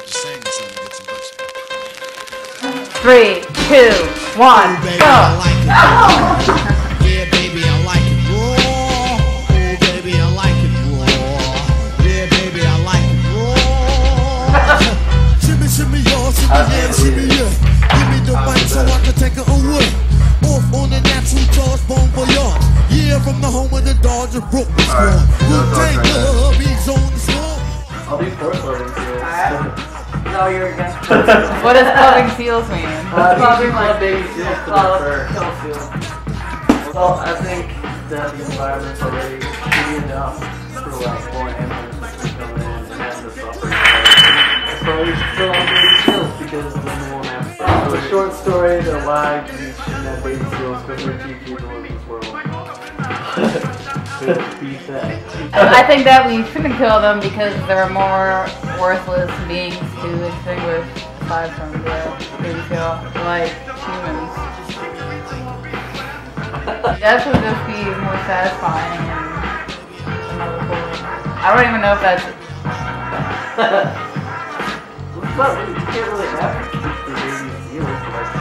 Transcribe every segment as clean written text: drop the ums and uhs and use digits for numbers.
just saying this and get some pussy. 3, 2, 1, baby, go! I like it. Yeah, baby, I like it. Raw. Oh, baby, I like it. Raw. Yeah, baby, I like it. Raw. Shimmy, shimmy, y'all. Shimmy, yeah, shimmy, yeah. Give me the mic so I can take it away. Off on the natural charge, bon voyage. Yeah, from the home of the Dodger Brooklyn squad. Good day, love, he's on the squad. I'll be four-cording seals. No, you're against clubbing. What does clubbing seals mean? Clubbing like baby seals to their fur. Well, I think that the environment's already big enough for like foreign animals to come in and have to suffer. So you should still have baby seals because then they won't have to. So a short story to why you shouldn't have baby seals because there are few people in this world. I think that we shouldn't kill them because they're more worthless beings to extinguish aside from the baby seal, like humans. That would just be more satisfying and another cool. I don't even know if that's. You can't really have to keep the baby seals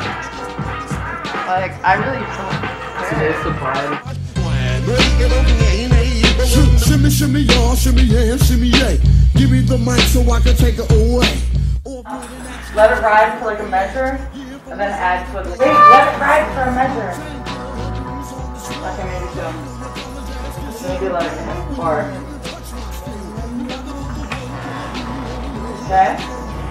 Like, I really don't care. Today's supply. Shimmy, shimmy, y'all, shimmy, yeah, shimmy, yeah. Give me the mic so I can take it away. Let it ride for like a measure, and then add to it. Wait, let it ride for a measure. Okay, maybe so. Maybe like 4. Okay?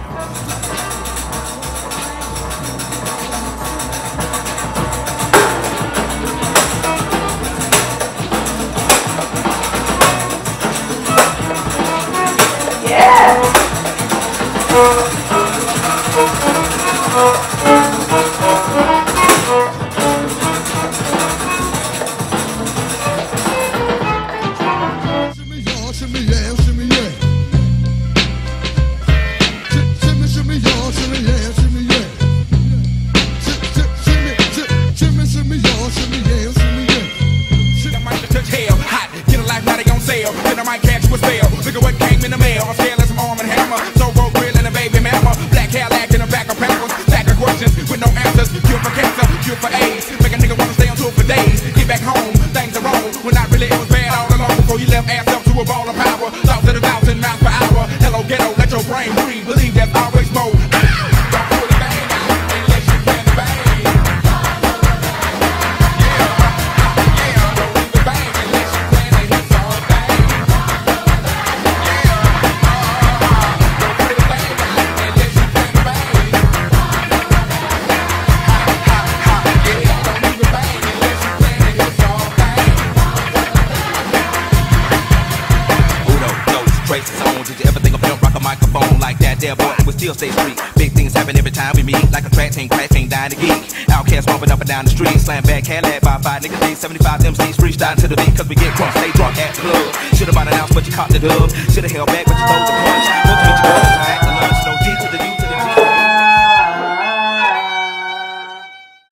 Still stay street. Big things happen every time we meet. Like a track team, crack team, dying to geek. Outcasts bumping up and down the street. Slam back, Cadillac by 5 niggas. These 75 MCs freestyle to the beat. Cause we get crunk, stay drunk at the club. Should've bought an ounce, but you caught the dub. Should've held back, but you told the punch. What's with your girl?